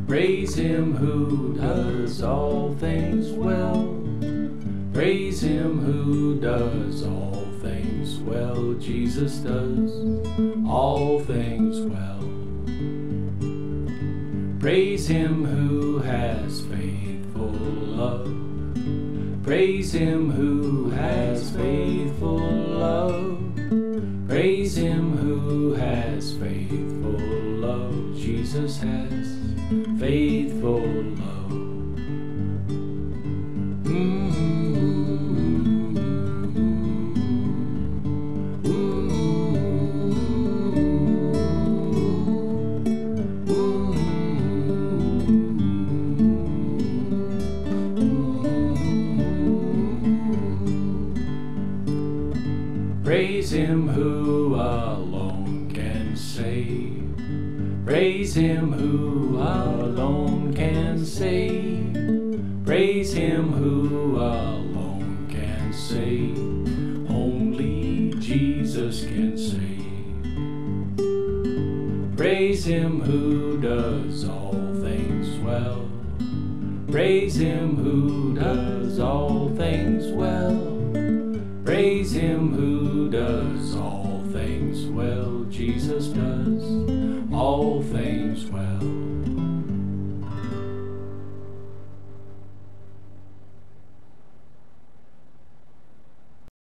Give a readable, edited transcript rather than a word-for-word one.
Praise him who does all things well. Praise him who does all things well. Jesus does all things well. Praise him who has faithful love. Praise him who has faithful love. Praise him who has faithful love. Jesus has faithful love. Praise him who alone can save. Praise him who alone can save. Praise him who alone can save. Only Jesus can save. Praise him who does all things well. Praise him who does all things well. Praise him who does all things well. Jesus does all things